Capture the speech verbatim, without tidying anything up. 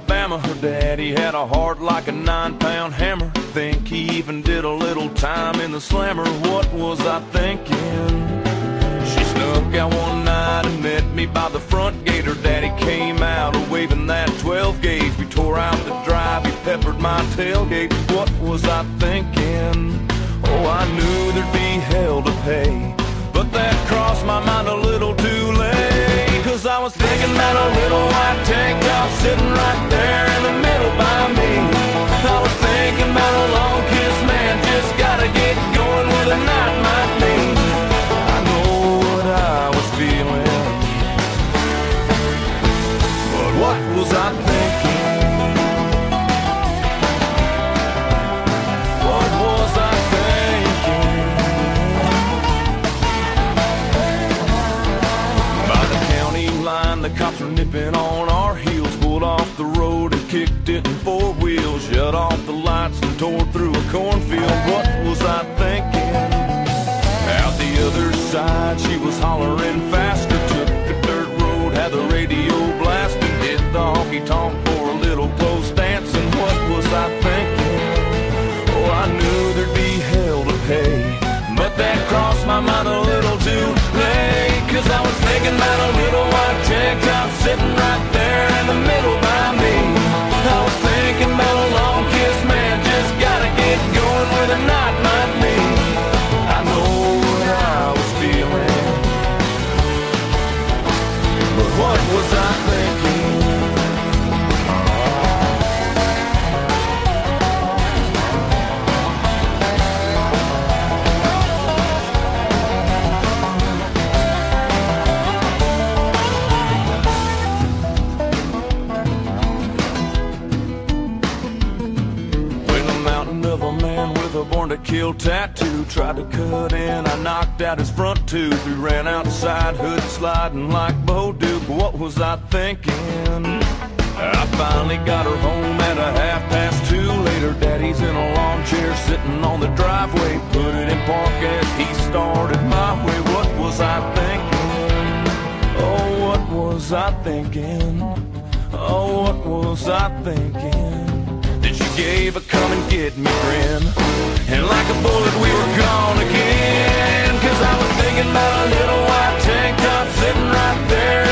Alabama. Her daddy had a heart like a nine-pound hammer. Think he even did a little time in the slammer. What was I thinking? She snuck out one night and met me by the front gate. Her daddy came out waving that twelve gauge. We tore out the drive, he peppered my tailgate. What was I thinking? Oh, I knew there'd be hell to pay, but that crossed my mind a little too late. Cause I was thinking about a little white tank top sitting right there in the middle by me. I was thinking about a long kiss, man, just gotta get going where the night might be. I know what I was feeling, but what was I thinking? What was I thinking? By the county line, the cops were nipping on our heels. Pulled off the road and kicked it in four wheels. Shut off the lights and tore through a cornfield. What was I thinking? Out the other side, she was hollering faster. Took the dirt road, had the radio blasting. Hit the honky-tonk for a little close dancing. What was I thinking? Oh, I knew there'd be hell to pay, but that crossed my mind a little too late. Cause I was thinking about a little white tank top sitting right there in the middle by me. I was thinking about a long kiss, man, just gotta get going where the night might be. I know what I was feeling, but what was I thinking? Born to kill tattoo, tried to cut in, I knocked out his front tooth. We ran outside, hood sliding like Bo Duke. What was I thinking? I finally got her home at a half past two. Later, daddy's in a lawn chair sitting on the driveway. Put it in park as he started my way. What was I thinking? Oh, what was I thinking? Oh, what was I thinking? Then she gave a come and get me grin, and like a bullet we were gone again. Cause I was thinking about a little white tank top sitting right there